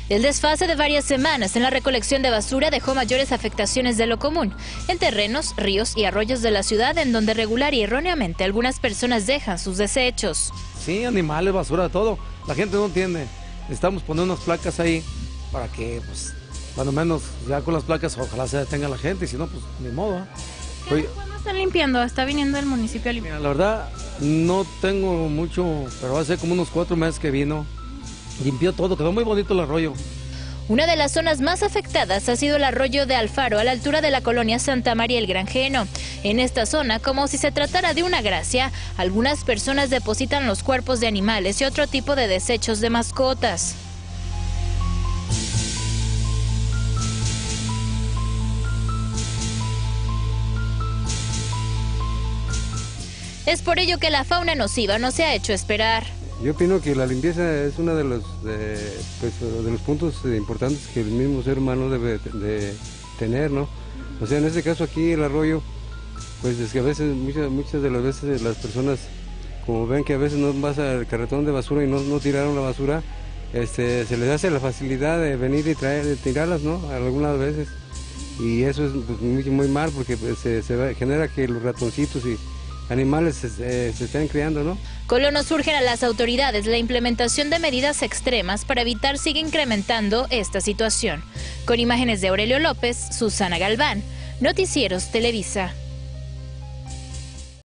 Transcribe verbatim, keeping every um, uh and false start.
El desfase de varias semanas en la recolección de basura dejó mayores afectaciones de lo común en terrenos, ríos y arroyos de la ciudad, en donde regular y erróneamente algunas personas dejan sus desechos. Sí, animales, basura, todo. La gente no entiende. Necesitamos poner unas placas ahí para que, pues, cuando menos ya con las placas ojalá se detenga la gente, y si no, pues ni modo. ¿Qué ¿Cuándo están limpiando? ¿Está viniendo el municipio a limpiar? Mira, la verdad, no tengo mucho, pero hace como unos cuatro meses que vino. Limpió todo, quedó muy bonito el arroyo. Una de las zonas más afectadas ha sido el arroyo de Alfaro, a la altura de la colonia Santa María el Granjeno. En esta zona, como si se tratara de una gracia, algunas personas depositan los cuerpos de animales y otro tipo de desechos de mascotas. Es por ello que la fauna nociva no se ha hecho esperar. Yo opino que la limpieza es uno de los, de, pues, de los puntos importantes que el mismo ser humano debe de tener, ¿no? O sea, en este caso aquí el arroyo, pues es que a veces, muchas, muchas de las veces las personas, como ven que a veces no vas al carretón de basura y no, no tiraron la basura, este, se les hace la facilidad de venir y traer, de tirarlas, ¿no? Algunas veces. Y eso es pues, muy, muy mal, porque pues, se, se genera que los ratoncitos y animales se, se, se están criando, ¿no? Colonos urgen a las autoridades la implementación de medidas extremas para evitar siga incrementando esta situación. Con imágenes de Aurelio López, Susana Galván, Noticieros Televisa.